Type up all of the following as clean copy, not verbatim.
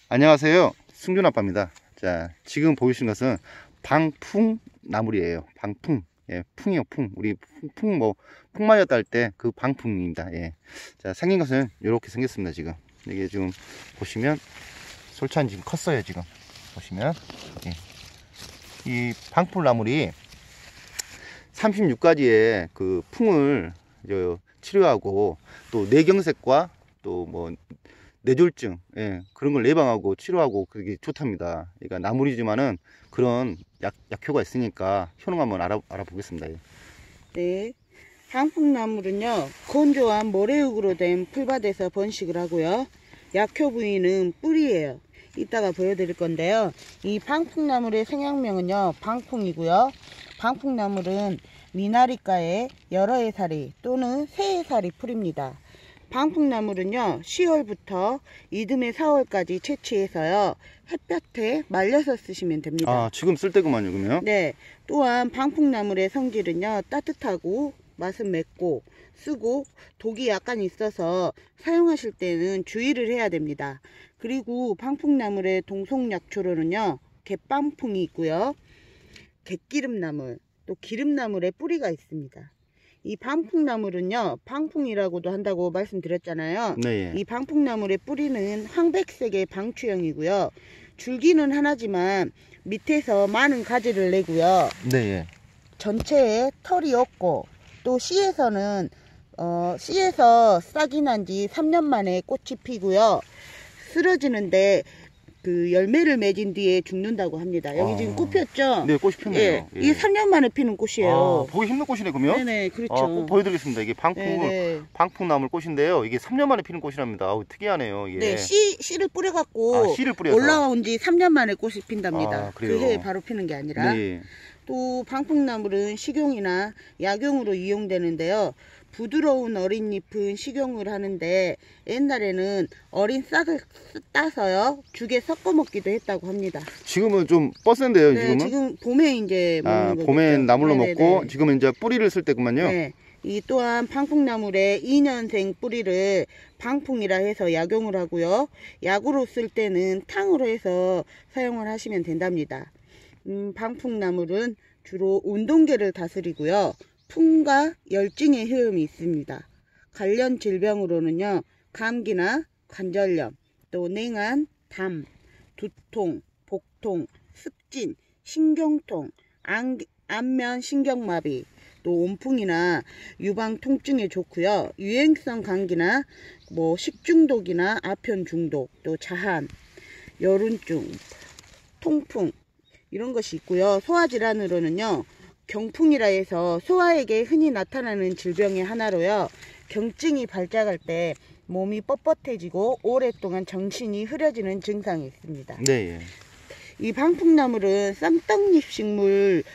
안녕하세요, 승준 아빠입니다. 자, 지금 보이신 것은 방풍나물이에요. 방풍. 예, 풍이요, 풍. 우리 풍 맞았다 할 때 그 방풍입니다. 예. 자, 생긴 것은 이렇게 생겼습니다. 지금 이게 지금 보시면 솔찬 지금 컸어요. 지금 보시면 예. 이 방풍나물이 36가지의 그 풍을 치료하고 또 뇌경색과 또 뭐 뇌졸중, 예, 그런 걸 예방하고 치료하고 그게 좋답니다. 그러니까 나물이지만은 그런 약효가 있으니까 효능 한번 알아보겠습니다. 예. 네, 방풍나물은요 건조한 모래흙으로 된 풀밭에서 번식을 하고요. 약효 부위는 뿌리예요. 이따가 보여드릴 건데요. 이 방풍나물의 생약명은요 방풍이고요. 방풍나물은 미나리과의 여러 해살이 또는 세 해살이 풀입니다. 방풍나물은요 10월부터 이듬해 4월까지 채취해서요 햇볕에 말려서 쓰시면 됩니다. 아, 지금 쓸 때구만요. 그러면 네, 또한 방풍나물의 성질은요 따뜻하고 맛은 맵고 쓰고 독이 약간 있어서 사용하실 때는 주의를 해야 됩니다. 그리고 방풍나물의 동속약초로는요 갯방풍이 있고요, 갯기름나물, 또 기름나물의 뿌리가 있습니다. 이 방풍나물은요 방풍이라고도 한다고 말씀드렸잖아요. 네, 예. 이 방풍나물의 뿌리는 황백색의 방추형이고요. 줄기는 하나지만 밑에서 많은 가지를 내고요. 네, 예. 전체에 털이 없고 또 씨에서는 씨에서 싹이 난 지 3년 만에 꽃이 피고요. 쓰러지는데 그 열매를 맺은 뒤에 죽는다고 합니다. 여기 지금 꽃 폈죠? 네, 꽃이 폈네요. 예, 예. 이게 3년 만에 피는 꽃이에요. 아, 보기 힘든 꽃이네, 그러면? 네네, 그렇죠. 꼭 보여드리겠습니다. 이게 네네. 방풍나물 꽃인데요. 이게 3년 만에 피는 꽃이랍니다. 아우, 특이하네요. 이게. 네, 씨를 뿌려갖고 씨를 뿌려서 올라온 지 3년 만에 꽃이 핀답니다. 아, 그래요? 그게 바로 피는 게 아니라. 네. 또 방풍나물은 식용이나 약용으로 이용되는데요. 부드러운 어린 잎은 식용을 하는데 옛날에는 어린 싹을 따서요 죽에 섞어 먹기도 했다고 합니다. 지금은 좀 뻗센데요. 네, 지금은. 지금 봄에 이제 먹는 거죠. 봄엔 나물로 네네네. 먹고 지금은 이제 뿌리를 쓸 때구만요. 네. 이 또한 방풍나물의 2년생 뿌리를 방풍이라 해서 약용을 하고요. 약으로 쓸 때는 탕으로 해서 사용을 하시면 된답니다. 방풍나물은 주로 운동계를 다스리고요. 풍과 열증의 효험이 있습니다. 관련 질병으로는요. 감기나 관절염, 또 냉한, 담, 두통, 복통, 습진, 신경통, 안면 신경마비, 또 온풍이나 유방 통증에 좋고요. 유행성 감기나 식중독이나 아편 중독, 또 자한, 여론증, 통풍 이런 것이 있고요. 소화질환으로는요. 경풍이라 해서 소아에게 흔히 나타나는 질병의 하나로요. 경증이 발작할 때 몸이 뻣뻣해지고 오랫동안 정신이 흐려지는 증상이 있습니다. 네. 이 방풍나물은 쌈떡잎 식물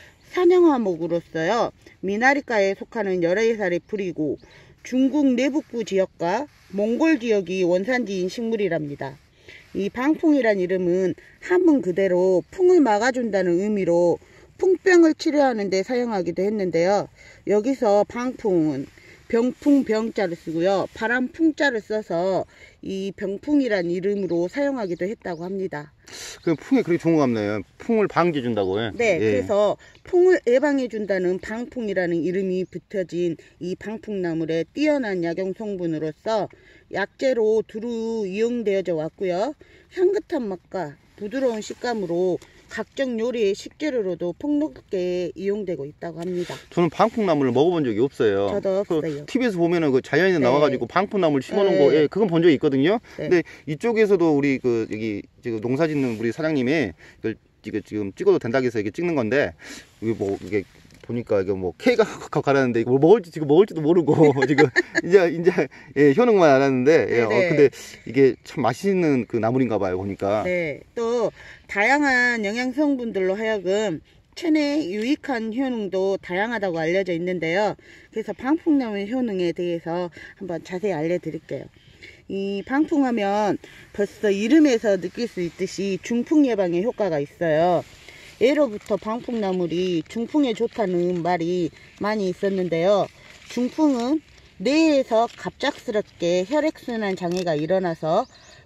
산영화목으로서요. 미나리과에 속하는 여러 해살의 풀이고 중국 내북부 지역과 몽골 지역이 원산지인 식물이랍니다. 이 방풍이란 이름은 한문 그대로 풍을 막아준다는 의미로 풍병을 치료하는 데 사용하기도 했는데요. 여기서 방풍은 병풍 병자를 쓰고요. 바람 풍자를 써서 이 병풍이란 이름으로 사용하기도 했다고 합니다. 그 풍이 그렇게 좋은 것 같네요. 풍을 방지해 준다고요. 네, 예. 그래서 풍을 예방해 준다는 방풍이라는 이름이 붙여진 이 방풍나물의 뛰어난 약용 성분으로서 약재로 두루 이용되어져 왔고요. 향긋한 맛과 부드러운 식감으로 각종 요리의 식재료로도 폭넓게 이용되고 있다고 합니다. 저는 방풍나물을 먹어본 적이 없어요. 저도 없어요. TV에서 보면은 그 자연인에 네. 나와가지고 방풍나물 심어놓은 네. 거, 예, 그건 본 적이 있거든요. 네. 근데 이쪽에서도 우리 여기 지금 농사짓는 우리 사장님이 이거 지금 찍어도 된다고 해서 이게 찍는 건데, 이게 보니까 이거 K가 가라는데 이거 지금 먹을지도 모르고 지금 이제 예, 효능만 알았는데, 예, 근데 이게 참 맛있는 그 나물인가 봐요, 보니까. 네, 또 다양한 영양 성분들로 하여금 체내에 유익한 효능도 다양하다고 알려져 있는데요. 그래서 방풍나물 효능에 대해서 한번 자세히 알려드릴게요. 이 방풍하면 벌써 이름에서 느낄 수 있듯이 중풍 예방에 효과가 있어요. 예로부터 방풍나물이 중풍에 좋다는 말이 많이 있었는데요. 중풍은 뇌에서 갑작스럽게 혈액순환 장애가 일어나서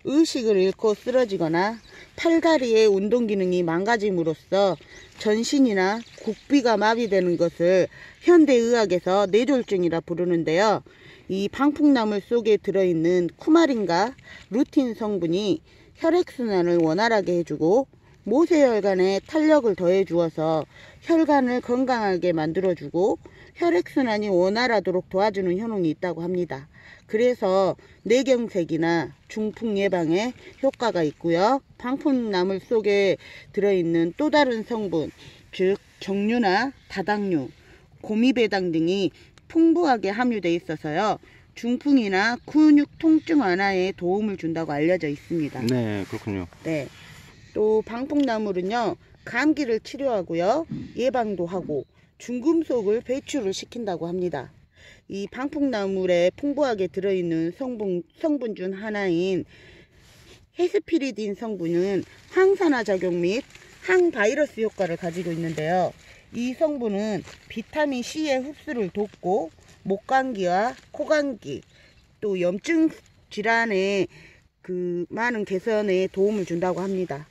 의식을 잃고 쓰러지거나 팔다리의 운동 기능이 망가짐으로써 전신이나 국비가 마비되는 것을 현대의학에서 뇌졸중이라 부르는데요. 이 방풍나물 속에 들어있는 쿠마린과 루틴 성분이 혈액순환을 원활하게 해주고 모세혈관에 탄력을 더해 주어서 혈관을 건강하게 만들어주고 혈액순환이 원활하도록 도와주는 효능이 있다고 합니다. 그래서 뇌경색이나 중풍 예방에 효과가 있고요. 방풍나물 속에 들어있는 또 다른 성분, 즉 정류나 다당류, 고미배당 등이 풍부하게 함유되어 있어서요. 중풍이나 근육 통증 완화에 도움을 준다고 알려져 있습니다. 네, 그렇군요. 네. 또 방풍나물은요, 감기를 치료하고요, 예방도 하고 중금속을 배출을 시킨다고 합니다. 이 방풍나물에 풍부하게 들어있는 성분 중 하나인 헤스피리딘 성분은 항산화 작용 및 항바이러스 효과를 가지고 있는데요. 이 성분은 비타민 C의 흡수를 돕고 목감기와 코감기, 또 염증 질환의 많은 개선에 도움을 준다고 합니다.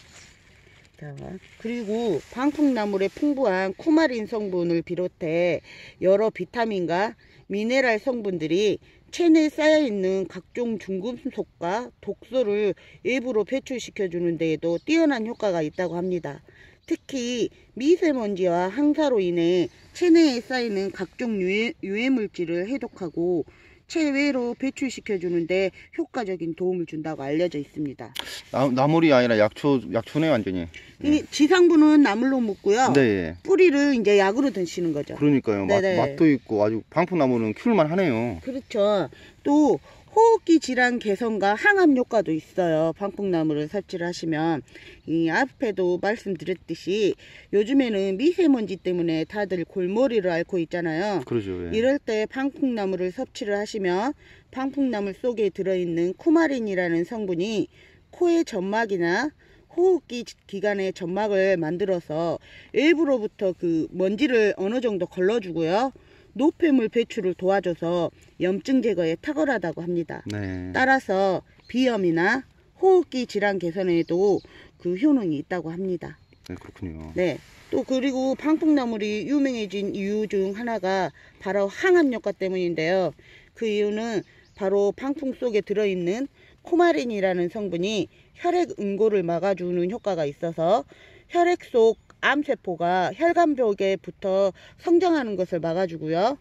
그리고 방풍나물의 풍부한 쿠마린 성분을 비롯해 여러 비타민과 미네랄 성분들이 체내에 쌓여있는 각종 중금속과 독소를 외부로 배출시켜 주는 데에도 뛰어난 효과가 있다고 합니다. 특히 미세먼지와 황사로 인해 체내에 쌓이는 각종 유해물질을 해독하고 체외로 배출시켜 주는데 효과적인 도움을 준다고 알려져 있습니다. 나물이 아니라 약초네 완전히. 이 지상부는 나물로 먹고요. 네. 뿌리를 이제 약으로 드시는 거죠. 그러니까요. 맛도 있고 아주 방풍나물은 키울만 하네요. 그렇죠. 또 호흡기 질환 개선과 항암 효과도 있어요. 방풍나물을 섭취를 하시면. 이 앞에도 말씀드렸듯이 요즘에는 미세먼지 때문에 다들 골머리를 앓고 있잖아요. 그러죠. 예. 이럴 때 방풍나물을 섭취를 하시면 방풍나물 속에 들어있는 쿠마린이라는 성분이 코의 점막이나 호흡기 기관의 점막을 만들어서 외부로부터 먼지를 어느 정도 걸러주고요. 노폐물 배출을 도와줘서 염증 제거에 탁월하다고 합니다. 네. 따라서 비염이나 호흡기 질환 개선에도 그 효능이 있다고 합니다. 네, 그렇군요. 네. 또 그리고 방풍나물이 유명해진 이유 중 하나가 바로 항암 효과 때문인데요. 그 이유는 바로 방풍 속에 들어있는 코마린이라는 성분이 혈액 응고를 막아주는 효과가 있어서 혈액 속 암세포가 혈관벽에 붙어 성장하는 것을 막아주고요.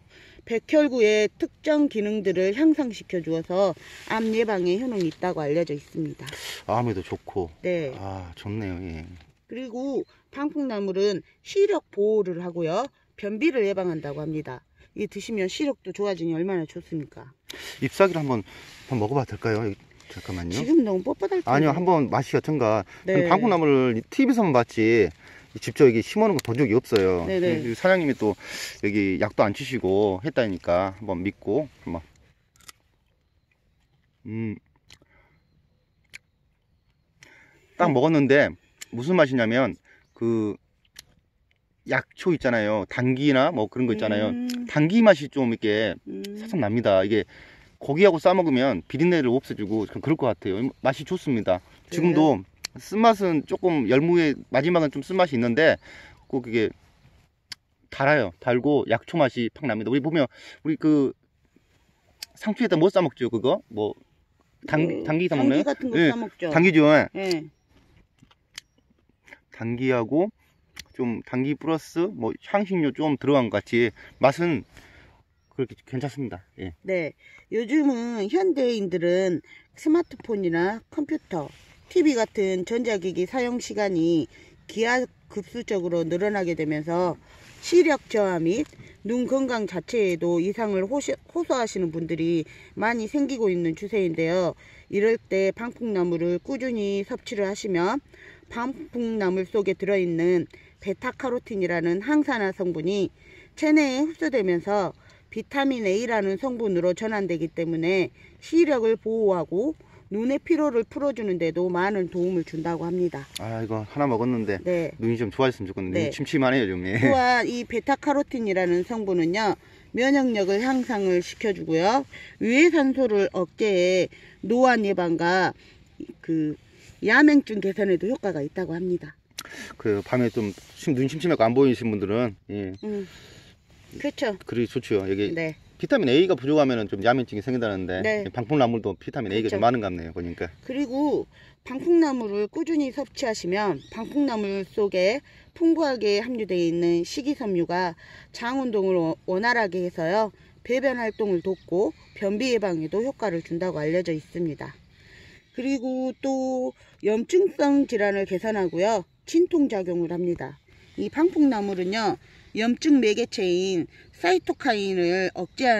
백혈구의 특정 기능들을 향상시켜 주어서 암 예방에 효능이 있다고 알려져 있습니다. 암에도 좋고. 네. 좋네요. 예. 그리고 방풍나물은 시력 보호를 하고요. 변비를 예방한다고 합니다. 이 드시면 시력도 좋아지니 얼마나 좋습니까? 잎사귀를 한번 먹어봐도 될까요? 잠깐만요. 지금 너무 뻣뻣할 텐데. 아니요, 한번 맛이 어떤가. 네. 방풍나물을 TV에서만 봤지 직접 여기 심어놓은 거 본 적이 없어요. 네네. 사장님이 또 여기 약도 안 치시고 했다니까 한번 믿고 한번. 딱 먹었는데 무슨 맛이냐면 약초 있잖아요. 당귀나 뭐 그런 거 있잖아요. 당귀 맛이 좀 이렇게 살짝 납니다. 이게 고기하고 싸 먹으면 비린내를 없애주고 그럴 것 같아요. 맛이 좋습니다. 지금도 쓴맛은 조금 열무의 마지막은 좀 쓴맛이 있는데 꼭 이게 달아요. 달고 약초 맛이 팍 납니다. 우리 보면 우리 상추에다 뭐 싸 먹죠? 그거 뭐 당귀 싸 먹나요? 당귀 같은 거 네, 싸 먹죠. 당귀죠. 네. 당귀하고 좀 당귀 플러스 뭐 향신료 좀 들어간 것 같이 맛은 그렇게 괜찮습니다. 예. 네. 요즘은 현대인들은 스마트폰이나 컴퓨터, TV 같은 전자기기 사용 시간이 기하급수적으로 늘어나게 되면서 시력 저하 및 눈 건강 자체에도 이상을 호소하시는 분들이 많이 생기고 있는 추세인데요. 이럴 때 방풍나물을 꾸준히 섭취를 하시면 방풍나물 속에 들어있는 베타카로틴이라는 항산화 성분이 체내에 흡수되면서 비타민 A라는 성분으로 전환되기 때문에 시력을 보호하고 눈의 피로를 풀어주는 데도 많은 도움을 준다고 합니다. 이거 하나 먹었는데 네. 눈이 좀 좋아졌으면 좋겠는데 네. 침침하네요 좀. 또한 이 베타카로틴이라는 성분은요, 면역력을 향상을 시켜주고요, 유해산소를 억제해 노안 예방과 그 야맹증 개선에도 효과가 있다고 합니다. 그 밤에 좀 눈 심심하고 안 보이신 분들은 예. 그렇죠. 그리 좋죠. 여기 네. 비타민 A가 부족하면 좀 야맹증이 생긴다는데 네. 방풍나물도 비타민 A가 그쵸. 좀 많은가 보네요. 보니까. 그리고 방풍나물을 꾸준히 섭취하시면 방풍나물 속에 풍부하게 함유되어 있는 식이섬유가 장운동을 원활하게 해서요. 배변 활동을 돕고 변비 예방에도 효과를 준다고 알려져 있습니다. 그리고 또 염증성 질환을 개선하고요. 진통작용을 합니다. 이 방풍나물은요. 염증 매개체인 사이토카인을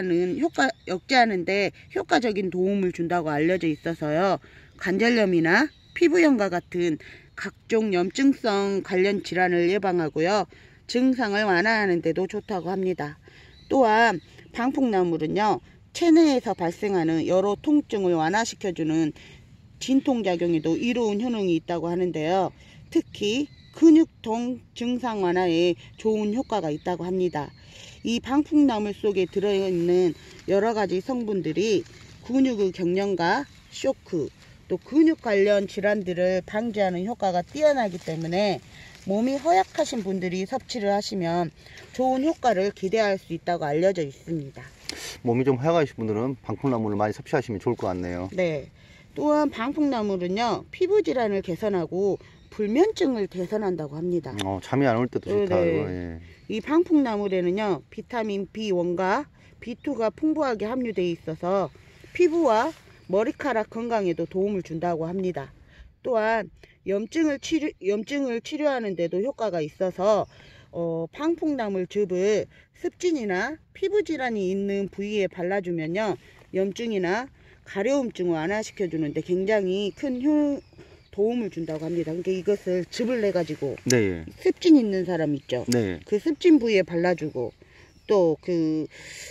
억제하는데 효과적인 도움을 준다고 알려져 있어서요. 관절염이나 피부염과 같은 각종 염증성 관련 질환을 예방하고요. 증상을 완화하는 데도 좋다고 합니다. 또한 방풍나물은요. 체내에서 발생하는 여러 통증을 완화시켜주는 진통작용에도 이로운 효능이 있다고 하는데요. 특히 근육통 증상 완화에 좋은 효과가 있다고 합니다. 이 방풍나물 속에 들어있는 여러가지 성분들이 근육의 경련과 쇼크, 또 근육 관련 질환들을 방지하는 효과가 뛰어나기 때문에 몸이 허약하신 분들이 섭취를 하시면 좋은 효과를 기대할 수 있다고 알려져 있습니다. 몸이 좀 허약하신 분들은 방풍나물을 많이 섭취하시면 좋을 것 같네요. 네. 또한 방풍나물은요. 피부 질환을 개선하고 불면증을 개선한다고 합니다. 잠이 안 올 때도 좋다. 네. 이거, 예. 이 방풍나물에는요. 비타민 B1과 B2가 풍부하게 함유되어 있어서 피부와 머리카락 건강에도 도움을 준다고 합니다. 또한 염증을 치료하는 데도 효과가 있어서 방풍나물 즙을 습진이나 피부 질환이 있는 부위에 발라주면요. 염증이나 가려움증을 완화시켜주는데 굉장히 큰 도움을 준다고 합니다. 그러니까 이것을 즙을 내가지고 네. 습진 있는 사람 있죠. 네. 그 습진 부위에 발라주고 또 그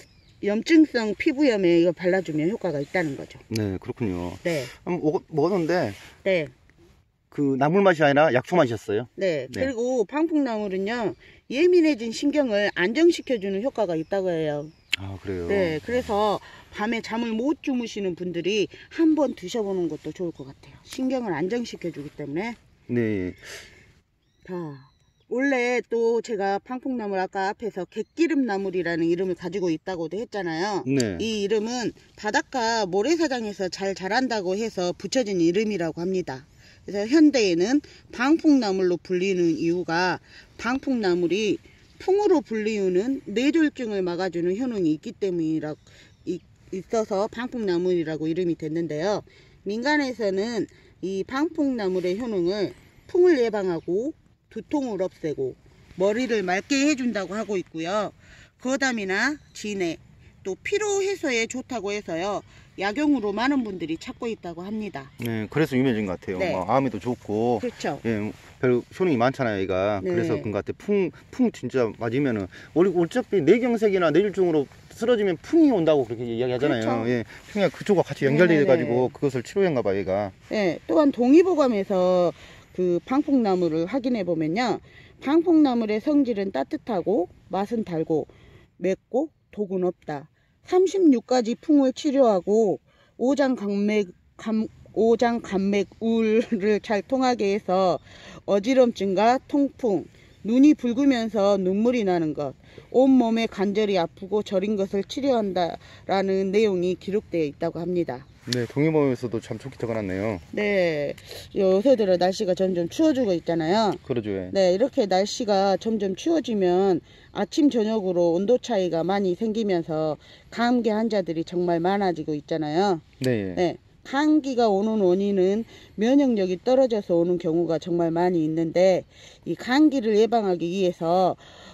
염증성 피부염에 이거 발라주면 효과가 있다는 거죠. 네, 그렇군요. 네. 한번 먹었는데 네. 그 나물 맛이 아니라 약초 맛이었어요. 네. 네. 그리고 방풍나물은요. 예민해진 신경을 안정시켜주는 효과가 있다고 해요. 아, 그래요? 네. 그래서 밤에 잠을 못 주무시는 분들이 한번 드셔보는 것도 좋을 것 같아요. 신경을 안정시켜주기 때문에. 네. 자, 원래 또 제가 방풍나물 아까 앞에서 갯기름나물이라는 이름을 가지고 있다고도 했잖아요. 네. 이 이름은 바닷가 모래사장에서 잘 자란다고 해서 붙여진 이름이라고 합니다. 그래서 현대에는 방풍나물로 불리는 이유가 방풍나물이 풍으로 불리우는 뇌졸중을 막아주는 효능이 있기 때문이라고 있어서 방풍나물이라고 이름이 됐는데요. 민간에서는 이 방풍나물의 효능을 풍을 예방하고 두통을 없애고 머리를 맑게 해준다고 하고 있고요. 거담이나 진해 또 피로 해소에 좋다고 해서요. 약용으로 많은 분들이 찾고 있다고 합니다. 네, 그래서 유명해진 것 같아요. 네. 마음에도 좋고. 그렇죠. 예, 별 효능이 많잖아요, 얘가. 네. 그래서 그런 것 같아. 풍 진짜 맞으면은, 우리 어차피 뇌경색이나 뇌졸중으로 쓰러지면 풍이 온다고 그렇게 이야기하잖아요. 그렇죠. 예, 풍이 그쪽과 같이 연결돼 가지고 그것을 치료했나 봐, 얘가. 네, 또한 동의보감에서 그 방풍나물을 확인해 보면요. 방풍나물의 성질은 따뜻하고 맛은 달고 맵고 독은 없다. 36가지 풍을 치료하고 오장간맥우를 잘 통하게 해서 어지럼증과 통풍, 눈이 붉으면서 눈물이 나는 것, 온몸에 관절이 아프고 저린 것을 치료한다라는 내용이 기록되어 있다고 합니다. 네, 동의보험에서도 참 좋게 적어놨네요. 네, 요새 들어 날씨가 점점 추워지고 있잖아요. 그러죠. 예. 네, 이렇게 날씨가 점점 추워지면 아침 저녁으로 온도 차이가 많이 생기면서 감기 환자들이 정말 많아지고 있잖아요. 네. 네, 감기가 오는 원인은 면역력이 떨어져서 오는 경우가 정말 많이 있는데 이 감기를 예방하기 위해서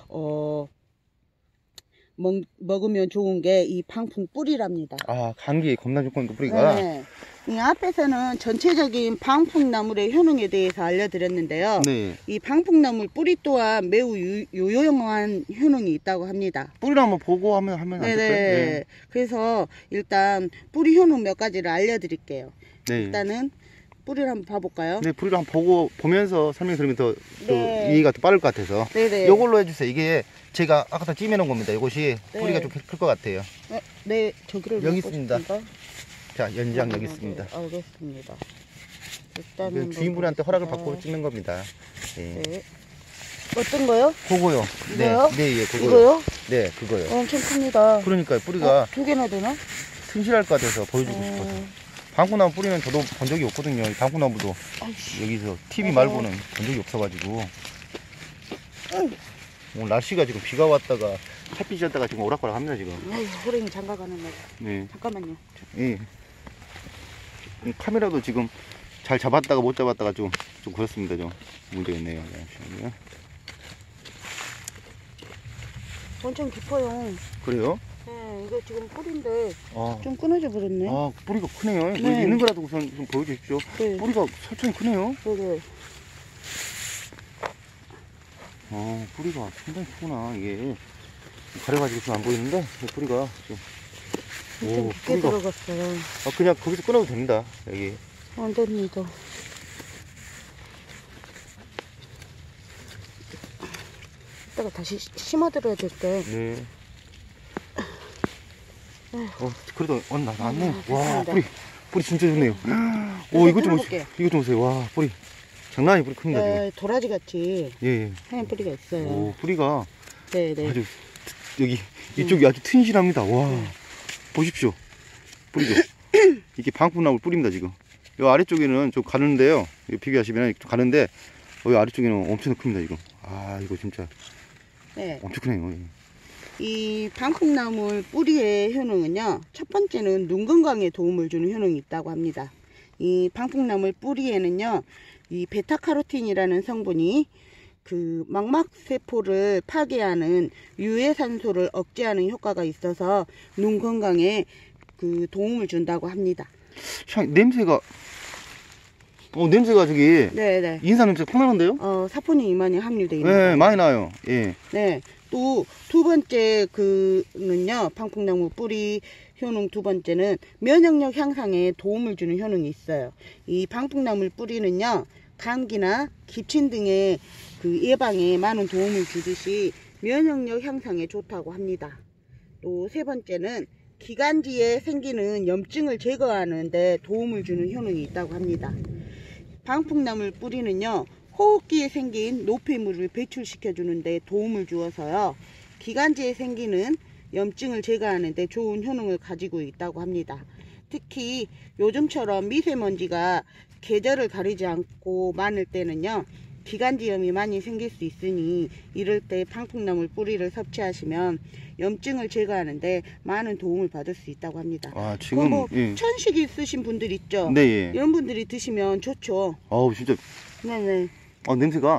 먹으면 좋은 게 이 방풍 뿌리랍니다. 아, 감기에 겁나 좋건 그 뿌리가. 네. 이 앞에서는 전체적인 방풍나물의 효능에 대해서 알려드렸는데요. 네. 이 방풍나물 뿌리 또한 매우 유용한 효능이 있다고 합니다. 뿌리를 한번 보고 하면 안 될까요? 네네. 그래서 일단 뿌리 효능 몇 가지를 알려드릴게요. 네. 일단은 뿌리를 한번 봐볼까요? 네, 뿌리를 한번 보면서 설명 들으면 더 네. 이해가 더 빠를 것 같아서. 네네. 요걸로 해주세요. 이게 제가 아까 다 찜해놓은 겁니다. 이것이 네. 뿌리가 좀 클 것 같아요. 네, 저기를 여기 먹고 있습니다. 싶은가? 자, 연장 여기 있습니다. 네, 알겠습니다. 일단은 주인분한테 허락을 먹어봅시다. 받고 찍는 겁니다. 예. 네. 어떤 거요? 그거요. 이거요? 네, 예, 그거요. 이거요? 네, 그거요. 엄청 큽니다. 그러니까요, 뿌리가 두 개나 되나? 튼실할 것 같아서 보여주고 싶어서. 방풍나무 뿌리는 저도 본 적이 없거든요. 이 방풍나무도 아이씨. 여기서 TV 말고는 본 적이 없어가지고. 오늘 날씨가 지금 비가 왔다가 햇빛이 졌다가 지금 오락가락 합니다, 지금. 아유, 호랭이 장가가는 날. 네. 잠깐만요. 예. 이 카메라도 지금 잘 잡았다가 못 잡았다가 좀 그렇습니다. 좀 문제가 있네요. 잠시만요. 엄청 깊어요. 그래요? 네, 이거 지금 뿌리인데 아, 좀 끊어져 버렸네. 아 뿌리가 크네요. 네. 여기 있는 거라도 우선 좀 보여주십시오. 네. 뿌리가 설정이 크네요. 네네. 뿌리가 상당히 크구나. 이게 가려가지고 지금 안 보이는데 뿌리가 좀. 엄청 깊게 들어갔어요. 그냥 거기서 끊어도 됩니다. 여기. 안 됩니다. 이따가 다시 심어드려야 될 때. 네. 그래도 나왔네. 와, 됐습니다. 뿌리 진짜 좋네요. 이거 이거 좀 뜯어볼게요. 이거 좀 보세요. 와, 뿌리 장난 아니 뿌리 큽니다 지금. 네, 도라지 같이 예. 하얀 뿌리가 있어요. 뿌리가 네네. 아주 여기 이쪽이 아주 튼실합니다. 와, 보십시오. 뿌리도 이게 방풍나무 뿌리입니다 지금. 이 아래쪽에는 좀 가는데요. 이거 비교하시면 좀 가는데 여기 아래쪽에는 엄청 큽니다 지금. 이거 진짜 네. 엄청 크네요. 예. 이 방풍나물 뿌리의 효능은요, 첫 번째는 눈 건강에 도움을 주는 효능이 있다고 합니다. 이 방풍나물 뿌리에는요, 이 베타카로틴이라는 성분이 그 망막세포를 파괴하는 유해산소를 억제하는 효과가 있어서 눈 건강에 그 도움을 준다고 합니다. 냄새가 저기 네네. 인삼 냄새 팍 나는데요? 사포닌이 많이 함유되어 있는 네, 많이 나요. 예. 네. 또 두 번째 그는요, 방풍나무 뿌리 효능 두 번째는 면역력 향상에 도움을 주는 효능이 있어요. 이 방풍나물 뿌리는요, 감기나 기침 등의 그 예방에 많은 도움을 주듯이 면역력 향상에 좋다고 합니다. 또 세 번째는 기관지에 생기는 염증을 제거하는 데 도움을 주는 효능이 있다고 합니다. 방풍나물 뿌리는요, 호흡기에 생긴 노폐물을 배출시켜 주는데 도움을 주어서요, 기관지에 생기는 염증을 제거하는 데 좋은 효능을 가지고 있다고 합니다. 특히 요즘처럼 미세먼지가 계절을 가리지 않고 많을 때는요, 기관지염이 많이 생길 수 있으니 이럴 때 방풍나물 뿌리를 섭취하시면 염증을 제거하는데 많은 도움을 받을 수 있다고 합니다. 지금 예. 천식 있으신 분들 있죠? 네, 예. 이런 분들이 드시면 좋죠. 진짜 네네. 냄새가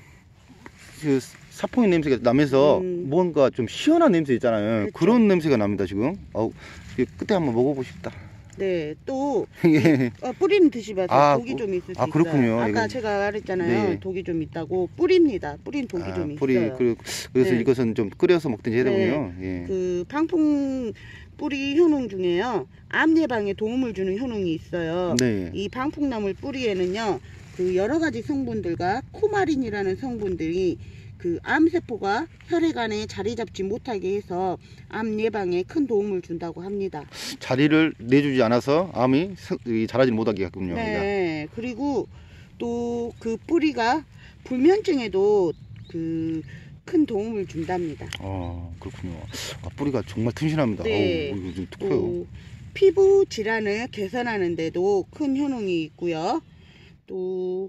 그 사포닌 냄새가 나면서 뭔가 좀 시원한 냄새 있잖아요. 그렇죠. 그런 냄새가 납니다 지금. 끝에 한번 먹어보고 싶다. 네, 또 예. 뿌리는 드시 마세요. 독이 좀 있을 수 있어요. 그렇군요. 아까 이건. 제가 말했잖아요. 네. 독이 좀 있다고. 뿌리입니다. 뿌린 독이 좀 있어요. 그래서 네. 이것은 좀 끓여서 먹든지 해야 되군요. 예. 그 방풍 뿌리 효능 중에요, 암 예방에 도움을 주는 효능이 있어요. 네. 이 방풍나물 뿌리에는요, 그 여러 가지 성분들과 쿠마린이라는 성분들이 그 암세포가 혈액 안에 자리 잡지 못하게 해서 암 예방에 큰 도움을 준다고 합니다. 자리를 내주지 않아서 암이 자라지 못하게 하군요. 네. 그리고 또 그 뿌리가 불면증에도 그 큰 도움을 준답니다. 그렇군요. 뿌리가 정말 튼실합니다. 네. 이거 좀 커요. 피부 질환을 개선하는 데도 큰 효능이 있고요. 또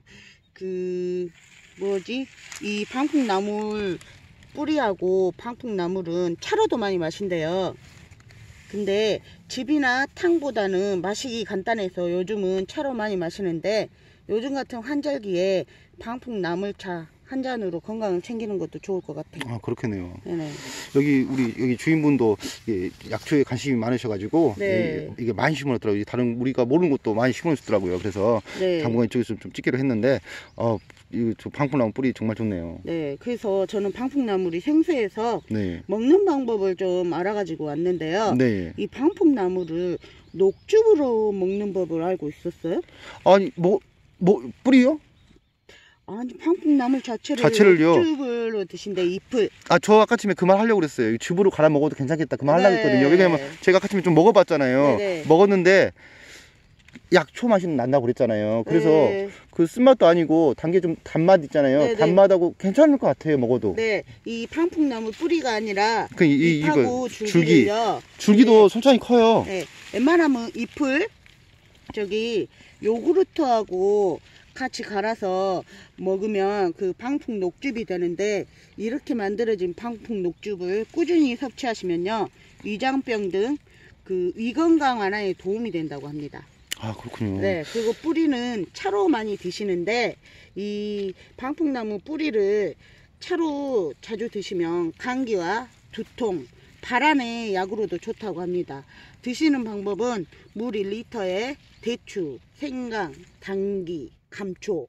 이 방풍나물 뿌리하고 방풍나물은 차로도 많이 마신대요. 근데 즙이나 탕보다는 마시기 간단해서 요즘은 차로 많이 마시는데, 요즘 같은 환절기에 방풍나물차 한 잔으로 건강을 챙기는 것도 좋을 것 같아요. 그렇겠네요. 네네. 여기 주인분도 약초에 관심이 많으셔가지고 네. 이게 많이 심어놨더라고요. 다른 우리가 모르는 것도 많이 심어놨더라고요. 그래서 네. 당분간 이쪽에서 좀 찍기로 했는데 이 방풍나무 뿌리 정말 좋네요. 네, 그래서 저는 방풍나물이 생소해서 네. 먹는 방법을 좀 알아가지고 왔는데요. 네. 이 방풍나물을 녹즙으로 먹는 법을 알고 있었어요? 아니 뿌리요? 아니, 방풍나물 자체를요? 녹즙으로 드신대, 잎을. 저 아까 아침에 그 말 하려고 그랬어요. 즙으로 갈아 먹어도 괜찮겠다 그 말 하려고 네. 했거든요. 왜냐면 제가 아까 아침에 좀 먹어봤잖아요. 네네. 먹었는데 약초 맛이 난다고 그랬잖아요. 그래서 네. 그 쓴맛도 아니고 단 게 좀 단맛 있잖아요. 네, 네. 단맛하고 괜찮을 것 같아요, 먹어도. 네, 이 방풍나무 뿌리가 아니라 이거 잎하고 줄기를요. 줄기도 네. 솔찬히 커요. 네, 웬만하면 잎을 저기 요구르트하고 같이 갈아서 먹으면 그 방풍 녹즙이 되는데, 이렇게 만들어진 방풍 녹즙을 꾸준히 섭취하시면요, 위장병 등 그 위 건강 완화에 도움이 된다고 합니다. 아, 그렇군요. 네, 그리고 뿌리는 차로 많이 드시는데, 이 방풍나무 뿌리를 차로 자주 드시면 감기와 두통, 발안의 약으로도 좋다고 합니다. 드시는 방법은 물 1리터에 대추, 생강, 당귀, 감초,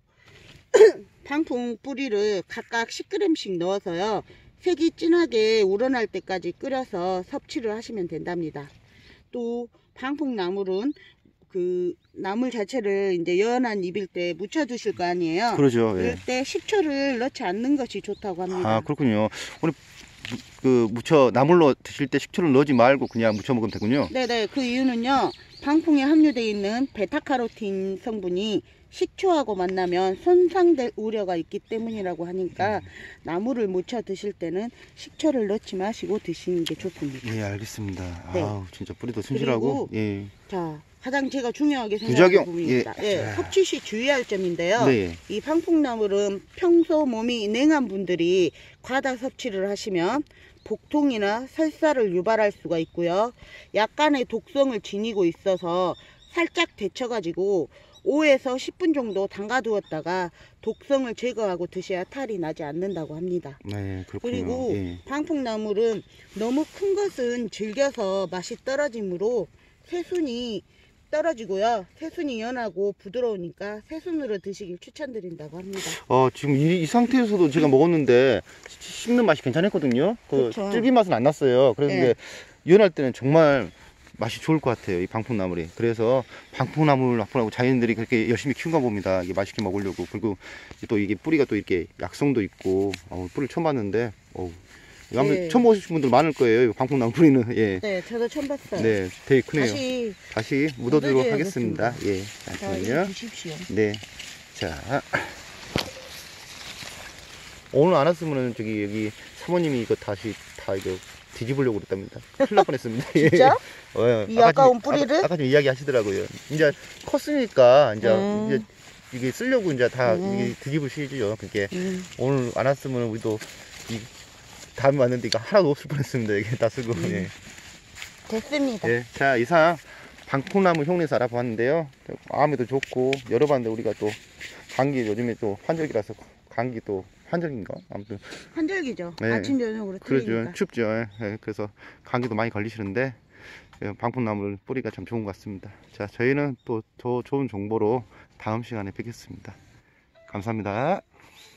방풍 뿌리를 각각 10g씩 넣어서요, 색이 진하게 우러날 때까지 끓여서 섭취를 하시면 된답니다. 또 방풍나물은 그 나물 자체를 이제 연한 잎일 때 무쳐 드실 거 아니에요. 그러죠. 예. 그럴 때 식초를 넣지 않는 것이 좋다고 합니다. 아, 그렇군요. 오늘 그 무쳐 나물로 드실 때 식초를 넣지 말고 그냥 무쳐 먹으면 되군요. 네네, 그 이유는요, 방풍에 함유되어 있는 베타카로틴 성분이 식초하고 만나면 손상될 우려가 있기 때문이라고 하니까 나물을 무쳐 드실 때는 식초를 넣지 마시고 드시는 게 좋습니다. 예, 알겠습니다. 네. 아우, 진짜 뿌리도 순실하고. 예. 자, 가장 제가 중요하게 부작용, 생각하는 부분입니다. 예. 예, 섭취 시 주의할 점인데요. 네. 이 방풍나물은 평소 몸이 냉한 분들이 과다 섭취를 하시면 복통이나 설사를 유발할 수가 있고요. 약간의 독성을 지니고 있어서 살짝 데쳐가지고 5에서 10분 정도 담가두었다가 독성을 제거하고 드셔야 탈이 나지 않는다고 합니다. 네, 그렇군요. 그리고 예. 방풍나물은 너무 큰 것은 질겨서 맛이 떨어지므로 새순이 떨어지고요. 새순이 연하고 부드러우니까 새순으로 드시길 추천드린다고 합니다. 지금 이 상태에서도 제가 먹었는데 씹는 맛이 괜찮았거든요. 그 그쵸. 질긴 맛은 안 났어요. 그런데 예. 연할 때는 정말 맛이 좋을 것 같아요, 이 방풍나물이. 그래서 방풍나물 앞으로 자연인들이 그렇게 열심히 키운가 봅니다. 이게 맛있게 먹으려고. 그리고 또 이게 뿌리가 또 이렇게 약성도 있고, 뿌리를 처음 봤는데, 이거 한번 예. 처음 보실 분들 많을 거예요, 이 방풍나물 뿌리는. 예. 네, 저도 처음 봤어요. 네, 되게 크네요. 다시 묻어두도록 묻어줘야겠습니다. 하겠습니다. 예. 자, 이거 잠시만요. 드십시오. 네. 자. 오늘 안 왔으면은 여기 사모님이 이거 다시 다 이거 뒤집으려고 그랬답니다. 큰일 날 뻔했습니다. 예. 진짜? 이 아까운 좀- 뿌리를? 아까 좀 이야기 하시더라고요. 이제 컸으니까 이제 이게 쓰려고 이제 다 이게 뒤집으시죠. 그게 오늘 안 왔으면 우리도 이 다음에 왔는데 이거 하나도 없을 뻔했습니다. 이게 다 쓰고. 예. 됐습니다. 예. 자, 이상 방풍나무 흉내서 알아봤는데요. 마음에도 좋고 열어봤는데 우리가 또 감기 요즘에 또 환절기라서 감기 또 환절기인가? 아무튼 환절기죠. 네. 아침 저녁으로 그러죠. 틀리니까. 춥죠. 예. 그래서 감기도 많이 걸리시는데 방풍나물 뿌리가 참 좋은 것 같습니다. 자, 저희는 또 더 좋은 정보로 다음 시간에 뵙겠습니다. 감사합니다.